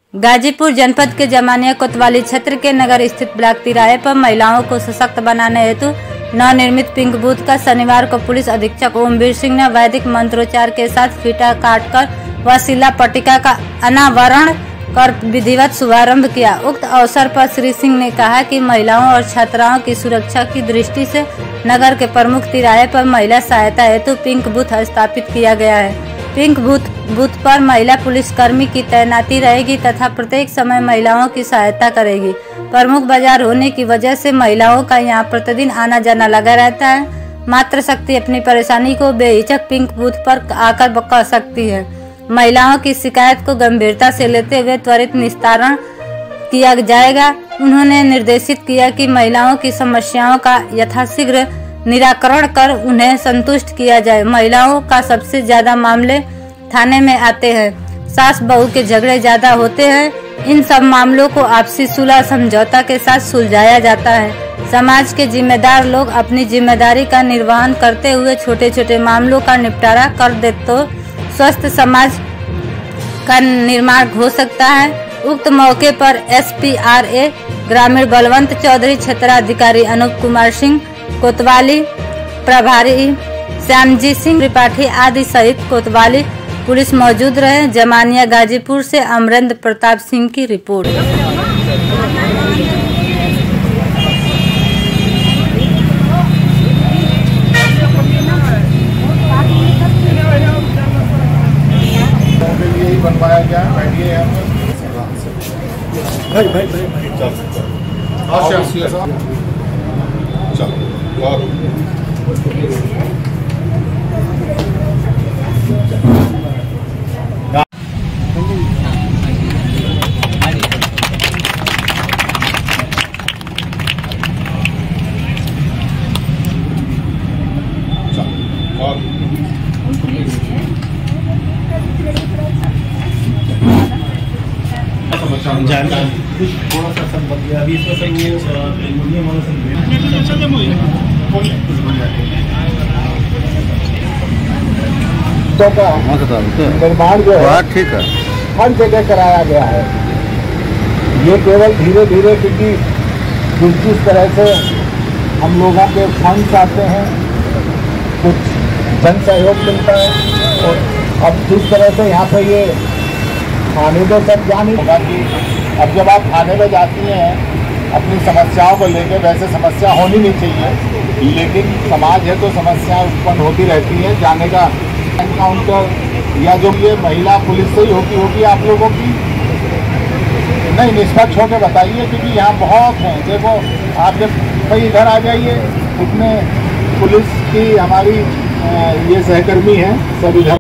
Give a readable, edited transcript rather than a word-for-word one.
गाजीपुर जनपद के जमानिया कोतवाली क्षेत्र के नगर स्थित ब्लॉक तिराहे पर महिलाओं को सशक्त बनाने हेतु नवनिर्मित पिंक बूथ का शनिवार को पुलिस अधीक्षक ओमवीर सिंह ने वैदिक मंत्रोच्चार के साथ फीता काटकर व शिला पट्टिका का अनावरण कर विधिवत शुभारंभ किया। उक्त अवसर पर श्री सिंह ने कहा कि महिलाओं और छात्राओं की सुरक्षा की दृष्टि से नगर के प्रमुख तिराहे पर महिला सहायता हेतु पिंक बूथ स्थापित किया गया है। पिंक बूथ पर महिला पुलिसकर्मी की तैनाती रहेगी तथा प्रत्येक समय महिलाओं की सहायता करेगी। प्रमुख बाजार होने की वजह से महिलाओं का यहां प्रतिदिन आना जाना लगा रहता है। मातृशक्ति अपनी परेशानी को बेहिचक पिंक बूथ पर आकर बता सकती है। महिलाओं की शिकायत को गंभीरता से लेते हुए त्वरित निस्तारण किया जाएगा। उन्होंने निर्देशित किया कि महिलाओं की समस्याओं का यथाशीघ्र निराकरण कर उन्हें संतुष्ट किया जाए। महिलाओं का सबसे ज्यादा मामले थाने में आते हैं। सास बहू के झगड़े ज्यादा होते हैं। इन सब मामलों को आपसी सुलह समझौता के साथ सुलझाया जाता है। समाज के जिम्मेदार लोग अपनी जिम्मेदारी का निर्वहन करते हुए छोटे छोटे मामलों का निपटारा कर दे तो स्वस्थ समाज का निर्माण हो सकता है। उक्त मौके पर SPRA ग्रामीण बलवंत चौधरी, क्षेत्राधिकारी अनूप कुमार सिंह कोतवाली, प्रभारी श्यामजी सिंह त्रिपाठी आदि सहित कोतवाली पुलिस मौजूद रहे। जमानिया गाजीपुर से अमरेंद्र प्रताप सिंह की रिपोर्ट। बनवाया गया है। बैठिए भाई थोड़ा सा संबंध अभी इसमें सही है। तो का निर्माण जो है ठीक है हर जगह कराया गया है। ये केवल धीरे धीरे, क्योंकि जिस तरह से हम लोगों के फंड्स आते हैं, कुछ जन सहयोग मिलता है, और अब जिस तरह से यहाँ पे ये थाने में सब जाने होगा कि अब जब आप थाने में जाती हैं अपनी समस्याओं को लेकर, वैसे समस्या होनी नहीं चाहिए, लेकिन समाज है तो समस्या उत्पन्न होती रहती है। जाने का एनकाउंटर या जो ये महिला पुलिस से ही होगी आप लोगों की नहीं, निष्पक्ष होकर बताइए, क्योंकि यहाँ बहुत हैं। देखो आप जब भाई इधर आ जाइए, इसमें पुलिस की हमारी ये सहकर्मी हैं सब इधर